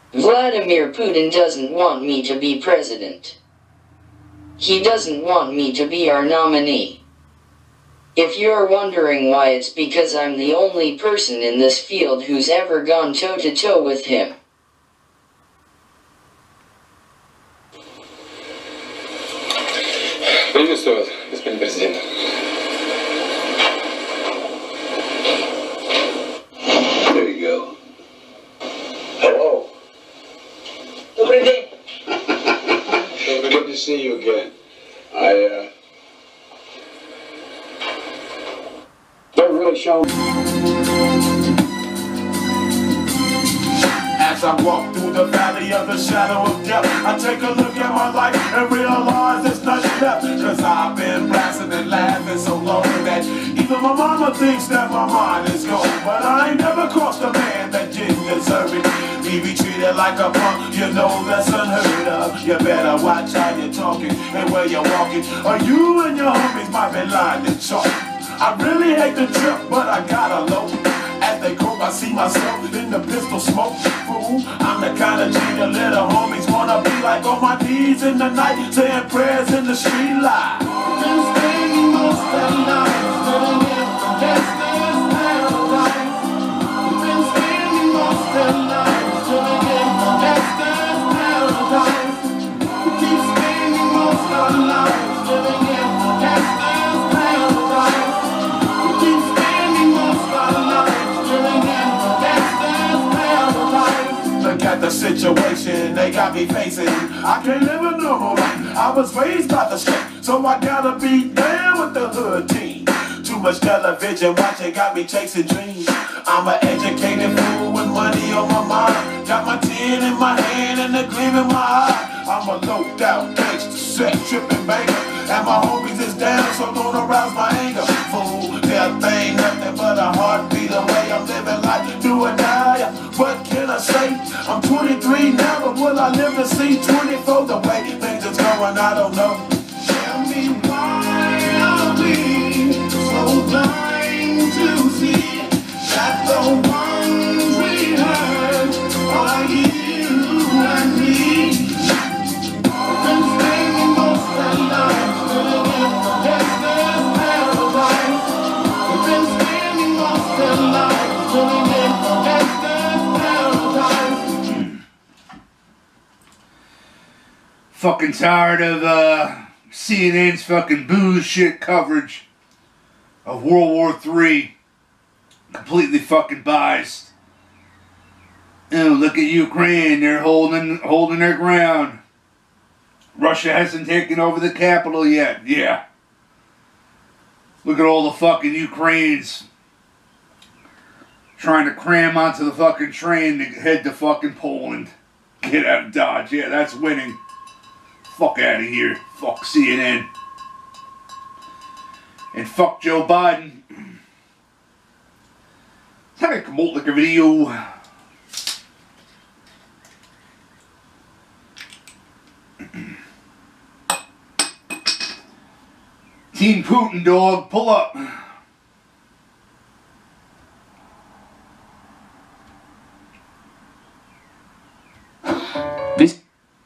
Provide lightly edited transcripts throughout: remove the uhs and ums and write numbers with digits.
Vladimir Putin doesn't want me to be president. He doesn't want me to be our nominee. If you're wondering why, it's because I'm the only person in this field who's ever gone toe-to-toe with him. Приветствую вас, господин президент. There you go. Hello. Добрый день. Good to see you again. They're really showing. As I walk through the valley of the shadow of death, I take a look at my life and realize there's nothing left. Cause I've been blasting and laughing so long that even my mama thinks that my mind is gone. But I ain't never crossed a man that didn't deserve it. He be treated like a punk, you know that's unheard of. You better watch how you're talking and where you're walking, or you and your homies might be lying to chalk. I really hate the trip, but I gotta low. As they croak, I see myself in the pistol smoke. Fool, I'm the kind of G the little homies wanna be like, on my knees in the night, saying prayers in the street light. Been spending most of the night living in gangster's paradise. Been spending most of the night living in gangster's paradise. Keep spending most of the night living in gangster's paradise. Keep spending most of the night. Look at the situation they got me facing. I can't live a normal life. I was raised by the street, so I gotta be down with the hood team. Too much television watching got me chasing dreams. I'm an educated fool with money on my mind. Got my tin in my hand and a gleam in my eye. I'm a loped out gangster, set tripping banker, and my homies is down, so don't arouse my anger. Fool, that thing nothing but a heartbeat away. I'm living life, do or die. What can I say? I'm 23 now, but will I live to see 24? The way things is going, I don't know. Tell me why are we so blind to see that the ones we hurt are you and me? Been spending most of the night living in gangster's paradise. We've been spending most of the night living in gangster's paradise. Fucking tired of CNN's fucking bullshit coverage of World War III. Completely fucking biased. Oh, look at Ukraine, they're holding their ground. Russia hasn't taken over the capital yet. Yeah. Look at all the fucking Ukrainians trying to cram onto the fucking train to head to fucking Poland. Get out of Dodge. Yeah, that's winning. Fuck out of here. Fuck CNN. And fuck Joe Biden. Let's have a come out like a video. Team Putin, dog, pull up. This.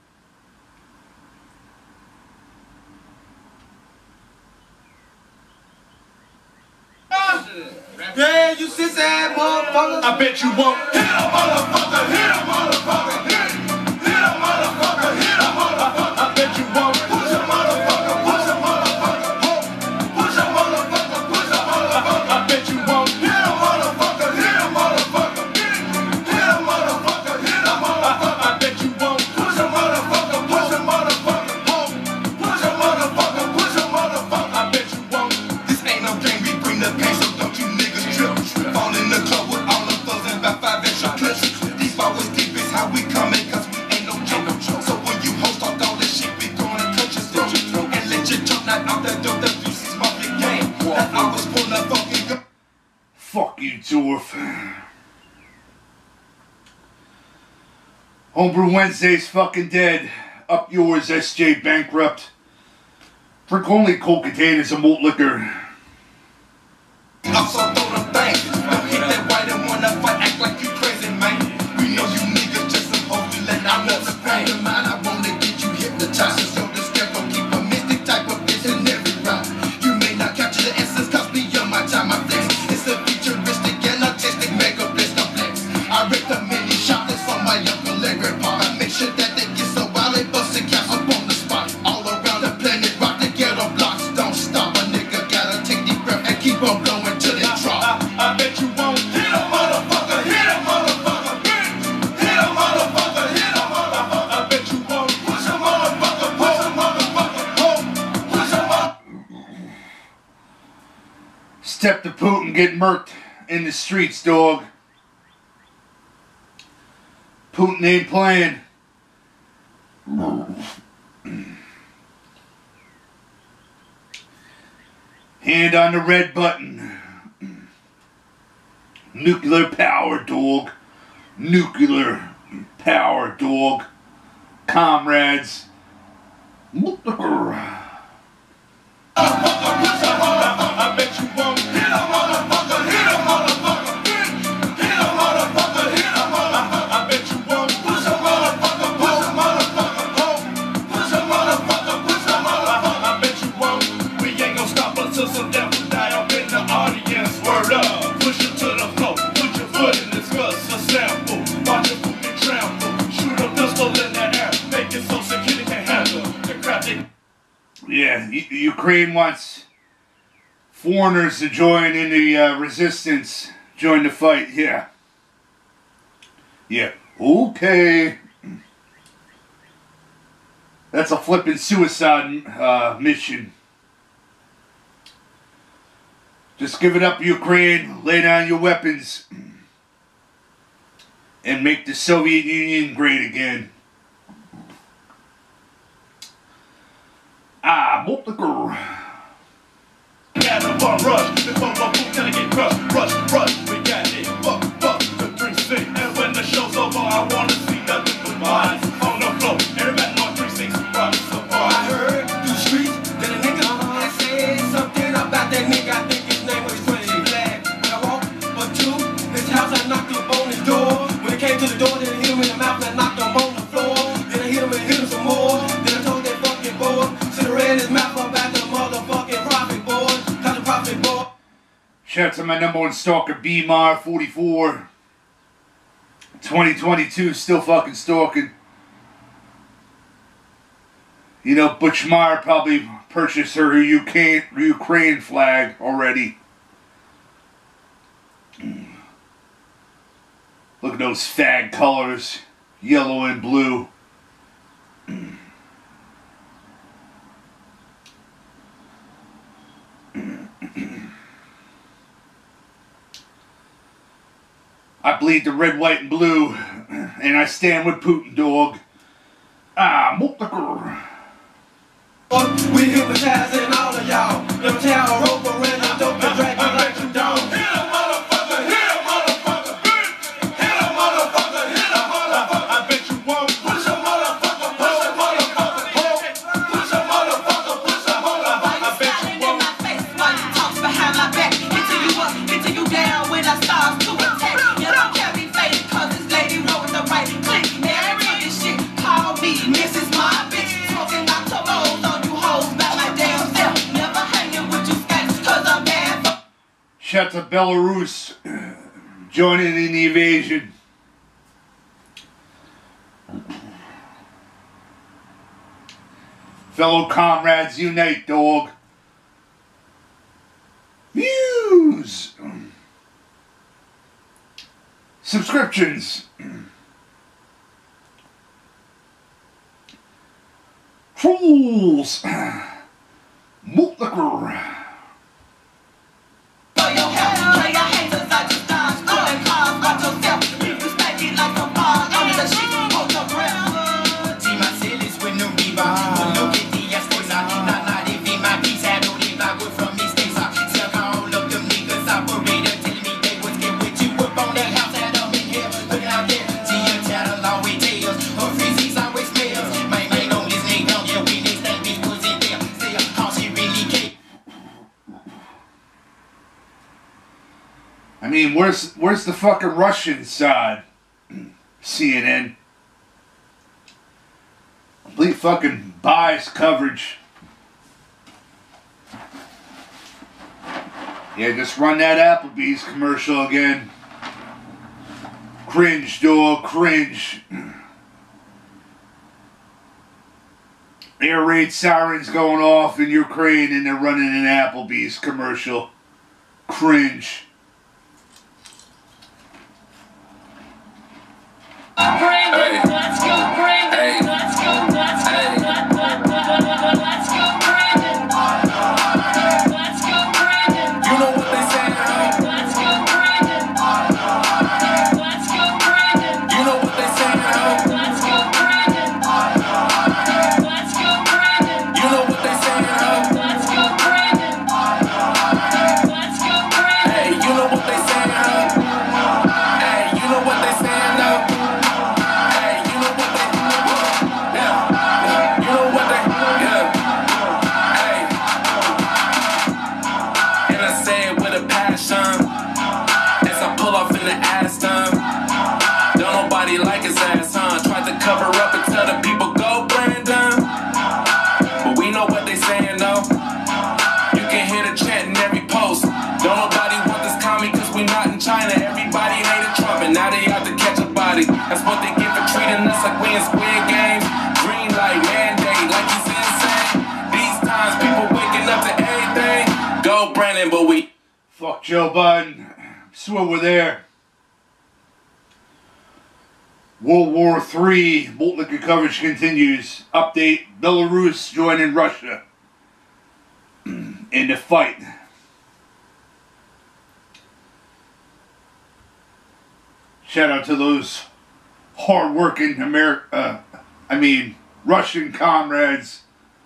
Yeah, you sit there, motherfucker. I bet you won't. Hit a motherfucker, hit a motherfucker, hit a motherfucker, hit a motherfucker. I bet you won't. Push a motherfucker, push a motherfucker, push a motherfucker, push a motherfucker. I bet you won't. Hit a motherfucker, hit a motherfucker, hit a motherfucker, hit a motherfucker. I bet you won't. Push a motherfucker, push a motherfucker, push a motherfucker, push a motherfucker. I bet you won't. This ain't no game, we bring the pain, so don't you niggas trip. Fall in the club with all the thugs and about 5 extra clips. These always deep is how we coming, cause we ain't no joke. So when you host all this shit, we gonna cut your throat and let your jump not out the door. The juices off your game. That I was pulling a fucking gun. Fuck you, Dwarf. Homebrew Wednesday's fucking dead. Up yours, SJ Bankrupt. Drink only cold containers of malt liquor. Also throw them things. Don't hit that white and wanna fight, act like you crazy, man. We know you niggas just supposed to Step to Putin, get murked in the streets, dog. Putin ain't playing. Hand on the red button. Nuclear power, dog. Nuclear power, dog. Comrades. I bet you won't hit a motherfucker, hit a motherfucker, hit a motherfucker, hit a motherfucker. I bet you won't push a motherfucker, push a motherfucker, push a motherfucker, push a motherfucker. I bet you won't. We ain't gonna stop until some devil die up in the audience. Word up, push it to the floor, put your foot in this bus, a sample, watch your foot get trampled, shoot a pistol in the air, make it so security can handle the crap they. Yeah, Ukraine wants foreigners to join in the resistance, join the fight. Yeah. Yeah. Okay. That's a flippin' suicide mission. Just give it up, Ukraine. Lay down your weapons. And make the Soviet Union great again. Ah, whoop the girl. Got a bar rush, before my food gonna get crushed, rush, we got it, fuck, the 3-6, and when the show's over, I wanna see nothing but bodies on the floor, everybody know 3-6 bodies so far. I heard through the streets that a nigga had said something about that nigga, I think his name was 20 Black. When I walked up to his house, I knocked up on his door, when it came to the door, then I hit him in the mouth, and I knocked him on the floor, then I hit him and hit him some more, then I told that fucking boy, should have ran his mouth up at the motherfucking profit board. Shout out to my number one stalker, BMar44. 2022, still fucking stalking. You know, Butch Meyer probably purchased her Ukraine flag already. Look at those fag colors, yellow and blue. I bleed the red, white, and blue, and I stand with Putin, dog. Ah, whoop the girl. We hypnotizing all of y'all. Let me tell a rope around the dope and drag you like a dog. Hit a motherfucker, hit a motherfucker, hit a motherfucker, hit a motherfucker. I bet you won't push a motherfucker, push a motherfucker, push a motherfucker, push a motherfucker. I bet you won't. Behind my back, hitting you up, hitting you down when I start to attack. You don't care me faded, cause this lady wrote with the right click. Married to this shit, call me Mrs. My bitch. Smoking out tomatoes on you hoes by my damn self. Never hanging with you scats, cause I'm bad for. Shout out to Belarus joining in the invasion. Fellow comrades, unite, dog. Views. Subscriptions. Trolls. Multiker. For your help, play your haters, I just done. Stolen cars, watch yourself. You respect it like a bar. I'm the shit, hold your breath. See my cities with no diva. Look at the esposa. Not even my piece. I don't even like what from Miss Tesa. Suck all of them niggas operator. Telling me they was get with you up on that house. Had them in here. Looking out there. See your tattle always tales. Her freezies always smells. My man on his name down. Yeah, we next that bitch was in there. Say how she really came. I mean, where's the fucking Russian side? CNN. Complete fucking biased coverage. Yeah, just run that Applebee's commercial again. Cringe, dog, cringe. Air raid sirens going off in Ukraine and they're running an Applebee's commercial. Cringe. Brandon, let's go, Brandon, let's go, let's go, let's go, Brandon, let's go, Brandon. You know what they say China, everybody hated Trump, and now they out to catch a body. That's what they get for treating us like we in Squid Games. Green light, mandate, like he's insane. These times, people waking up to everything. Go Brandon, but we... Fuck Joe Biden. Swear we're there. World War III, Bootlicker coverage continues. Update, Belarus joining Russia in the fight. Shout out to those hard-working Russian comrades.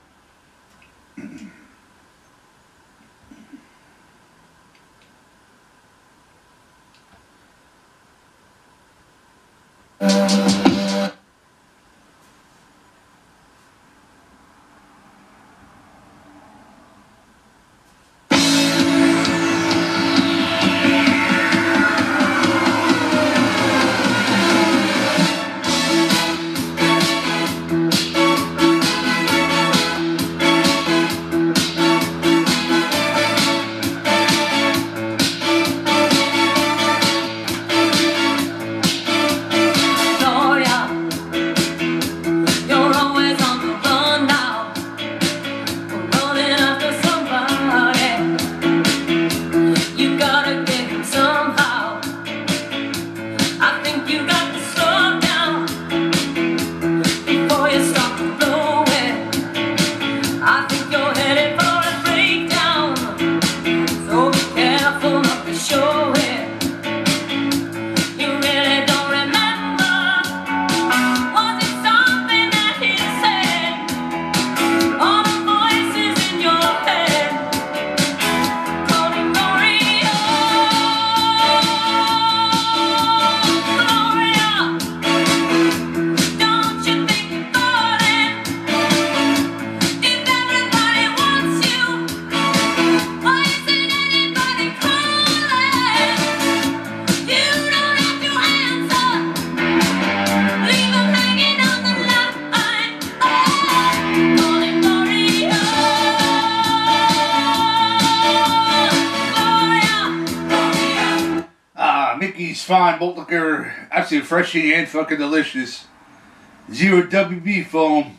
Mickey's Fine Bootlicker, absolutely refreshing and fucking delicious. Zero WB foam.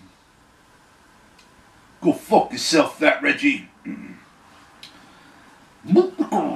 Go fuck yourself, Fat Reggie. Bootlicker.